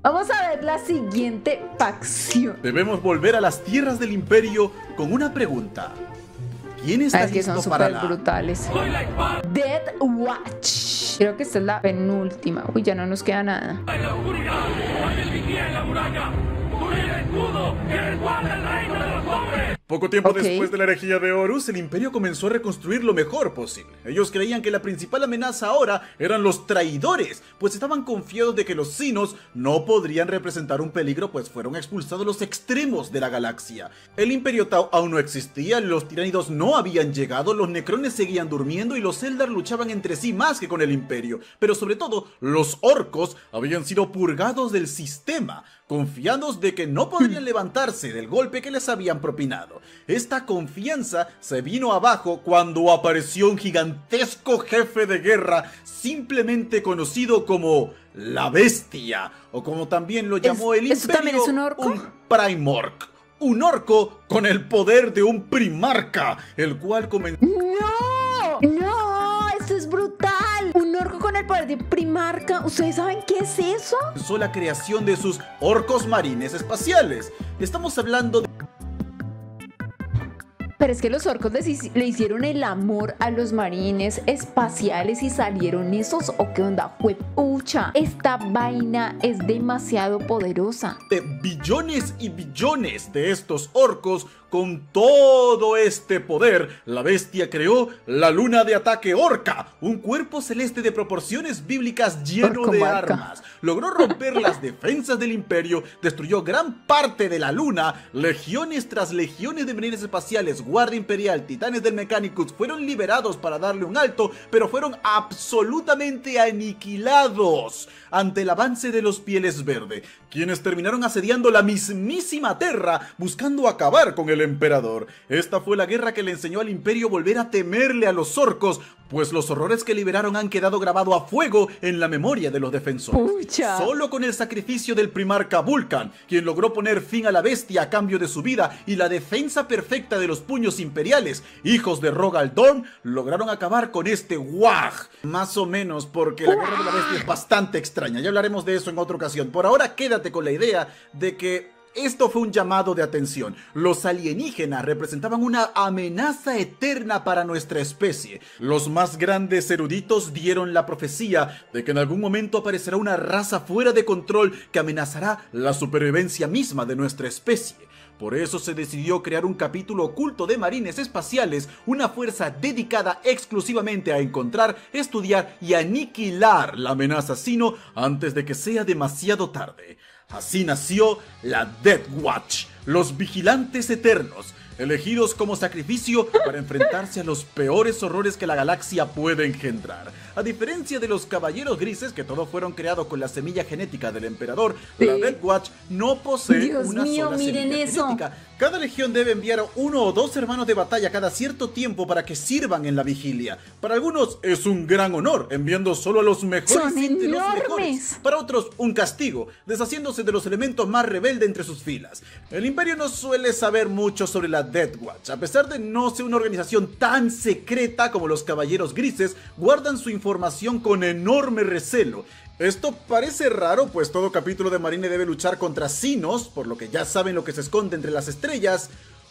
Vamos a ver la siguiente facción. Debemos volver a las tierras del Imperio con una pregunta. ¿Quién está que son listo para súper brutales? Death Watch. Creo que esta es la penúltima. Uy, ya no nos queda nada. En la oscuridad, hay el vigía en la muralla. ¡Con el escudo que resguarda el reino de los hombres! Poco tiempo después de la herejía de Horus, el Imperio comenzó a reconstruir lo mejor posible. Ellos creían que la principal amenaza ahora eran los traidores, pues estaban confiados de que los Sinos no podrían representar un peligro, pues fueron expulsados los extremos de la galaxia. El Imperio Tau aún no existía, los tiránidos no habían llegado, los necrones seguían durmiendo y los Eldar luchaban entre sí más que con el Imperio. Pero sobre todo, los orcos habían sido purgados del sistema, confiados de que no podrían levantarse del golpe que les habían propinado. Esta confianza se vino abajo cuando apareció un gigantesco jefe de guerra, simplemente conocido como la Bestia, o como también lo llamó el Imperio, ¿eso también es un orco? un Primorc. Un orco con el poder de un primarca, el cual comenzó... ¡No! ¡No! ¡Esto es brutal! Un orco con el poder de primarca. ¿Ustedes saben qué es eso? Comenzó la creación de sus orcos marines espaciales. Estamos hablando de... Pero es que los orcos le hicieron el amor a los marines espaciales y salieron esos, ¿o qué onda? ¡Juepucha! Esta vaina es demasiado poderosa. De billones y billones de estos orcos. Con todo este poder, la Bestia creó la luna de ataque Orca, un cuerpo celeste de proporciones bíblicas lleno de armas. Logró romper las defensas del Imperio, destruyó gran parte de la luna, legiones tras legiones de marines espaciales, Guardia Imperial, titanes del Mechanicus fueron liberados para darle un alto, pero fueron absolutamente aniquilados ante el avance de los Pieles Verde, quienes terminaron asediando la mismísima Terra, buscando acabar con el emperador. Esta fue la guerra que le enseñó al Imperio volver a temerle a los orcos, pues los horrores que liberaron han quedado grabados a fuego en la memoria de los defensores. ¡Pucha! Solo con el sacrificio del primarca Vulcan, quien logró poner fin a la Bestia a cambio de su vida, y la defensa perfecta de los puños imperiales, hijos de Rogal Dorn, lograron acabar con este Wag. Más o menos, porque la guerra de la Bestia es bastante extraña. Ya hablaremos de eso en otra ocasión. Por ahora quédate con la idea de que esto fue un llamado de atención. Los alienígenas representaban una amenaza eterna para nuestra especie. Los más grandes eruditos dieron la profecía de que en algún momento aparecerá una raza fuera de control que amenazará la supervivencia misma de nuestra especie. Por eso se decidió crear un capítulo oculto de marines espaciales, una fuerza dedicada exclusivamente a encontrar, estudiar y aniquilar la amenaza sino antes de que sea demasiado tarde. Así nació la Death Watch, los vigilantes eternos, elegidos como sacrificio para enfrentarse a los peores horrores que la galaxia puede engendrar. A diferencia de los caballeros grises, que todos fueron creados con la semilla genética del emperador, la Death Watch no posee una sola semilla genética. Cada legión debe enviar 1 o 2 hermanos de batalla cada cierto tiempo para que sirvan en la vigilia. Para algunos es un gran honor, enviando solo a los mejores de los mejores. Para otros, un castigo, deshaciéndose de los elementos más rebeldes entre sus filas. El Imperio no suele saber mucho sobre la Death Watch. A pesar de no ser una organización tan secreta como los Caballeros Grises, guardan su información con enorme recelo. Esto parece raro, pues todo capítulo de Marine debe luchar contra Sinos, por lo que ya saben lo que se esconde entre las estrellas.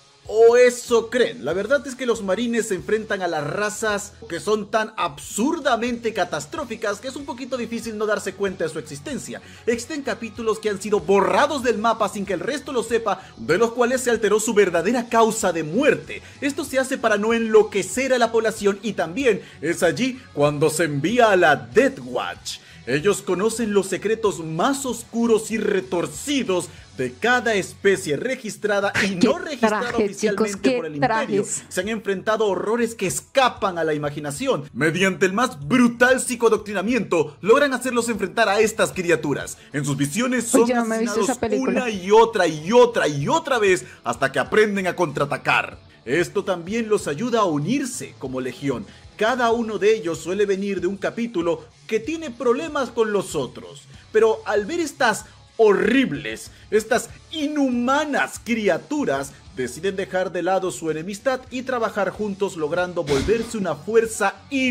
O eso creen. La verdad es que los marines se enfrentan a las razas que son tan absurdamente catastróficas que es un poquito difícil no darse cuenta de su existencia. Existen capítulos que han sido borrados del mapa sin que el resto lo sepa, de los cuales se alteró su verdadera causa de muerte. Esto se hace para no enloquecer a la población, y también es allí cuando se envía a la Death Watch. Ellos conocen los secretos más oscuros y retorcidos de cada especie registrada y no registrada oficialmente por el Imperio. Se han enfrentado a horrores que escapan a la imaginación. Mediante el más brutal psicodoctrinamiento, logran hacerlos enfrentar a estas criaturas. En sus visiones son asesinados una y otra y otra y otra vez hasta que aprenden a contraatacar. Esto también los ayuda a unirse como legión. Cada uno de ellos suele venir de un capítulo que tiene problemas con los otros. Pero al ver estas horribles, estas inhumanas criaturas, deciden dejar de lado su enemistad y trabajar juntos, logrando volverse una fuerza implacable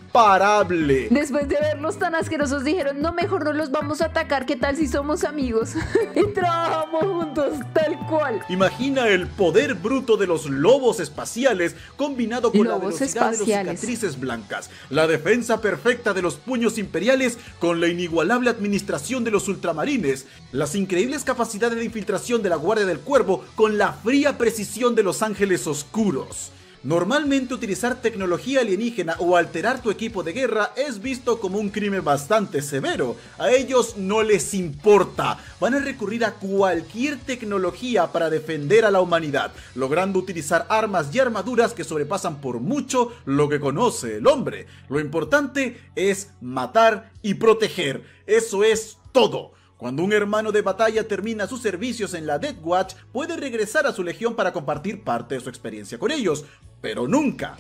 imparable. Después de verlos tan asquerosos dijeron, no, mejor no los vamos a atacar, ¿qué tal si somos amigos? Y trabajamos juntos, tal cual. Imagina el poder bruto de los lobos espaciales combinado con la velocidad de los cicatrices blancas, la defensa perfecta de los puños imperiales con la inigualable administración de los ultramarines, las increíbles capacidades de infiltración de la Guardia del Cuervo con la fría precisión de los ángeles oscuros. Normalmente utilizar tecnología alienígena o alterar tu equipo de guerra es visto como un crimen bastante severo. A ellos no les importa. Van a recurrir a cualquier tecnología para defender a la humanidad, logrando utilizar armas y armaduras que sobrepasan por mucho lo que conoce el hombre. Lo importante es matar y proteger. Eso es todo. Cuando un hermano de batalla termina sus servicios en la Death Watch, puede regresar a su legión para compartir parte de su experiencia con ellos, pero nunca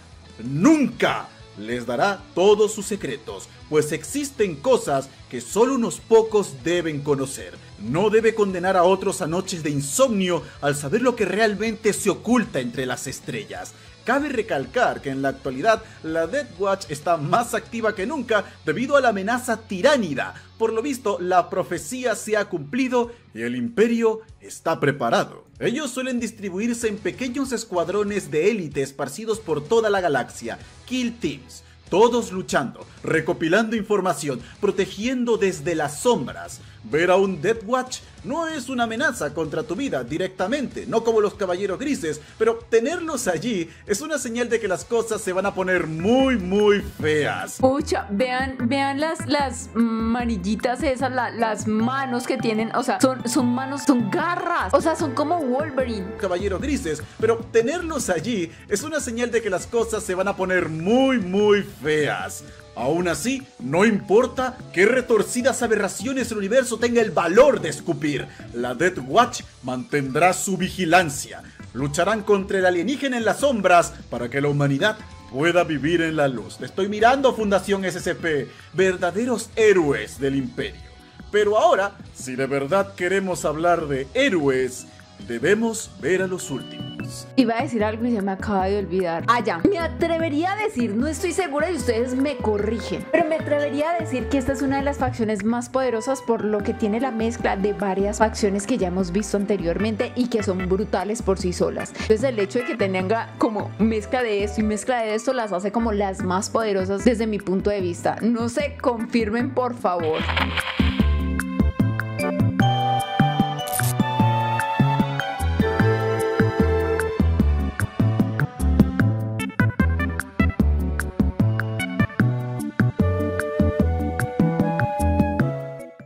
les dará todos sus secretos, pues existen cosas que solo unos pocos deben conocer. No debe condenar a otros a noches de insomnio al saber lo que realmente se oculta entre las estrellas. Cabe recalcar que en la actualidad la Death Watch está más activa que nunca debido a la amenaza tiránida. Por lo visto, la profecía se ha cumplido y el imperio está preparado. Ellos suelen distribuirse en pequeños escuadrones de élite esparcidos por toda la galaxia, Kill Teams, todos luchando, recopilando información, protegiendo desde las sombras. Ver a un Death Watch no es una amenaza contra tu vida directamente, no como los caballeros grises, pero tenerlos allí es una señal de que las cosas se van a poner muy feas. Pucha, vean las manillitas esas, las manos que tienen, o sea, son manos, son garras, o sea, son como Wolverine. Caballeros grises, pero tenerlos allí es una señal de que las cosas se van a poner muy feas. Aún así, no importa qué retorcidas aberraciones el universo tenga el valor de escupir, la Death Watch mantendrá su vigilancia. Lucharán contra el alienígena en las sombras para que la humanidad pueda vivir en la luz. Te estoy mirando, Fundación SCP, verdaderos héroes del imperio. Pero ahora, si de verdad queremos hablar de héroes, debemos ver a los últimos. Iba a decir algo y se me acaba de olvidar. Ya. Me atrevería a decir, no estoy segura y ustedes me corrigen, pero me atrevería a decir que esta es una de las facciones más poderosas por lo que tiene la mezcla de varias facciones que ya hemos visto anteriormente y que son brutales por sí solas. Entonces el hecho de que tenga como mezcla de esto y mezcla de esto las hace como las más poderosas desde mi punto de vista. No sé, confirmen por favor.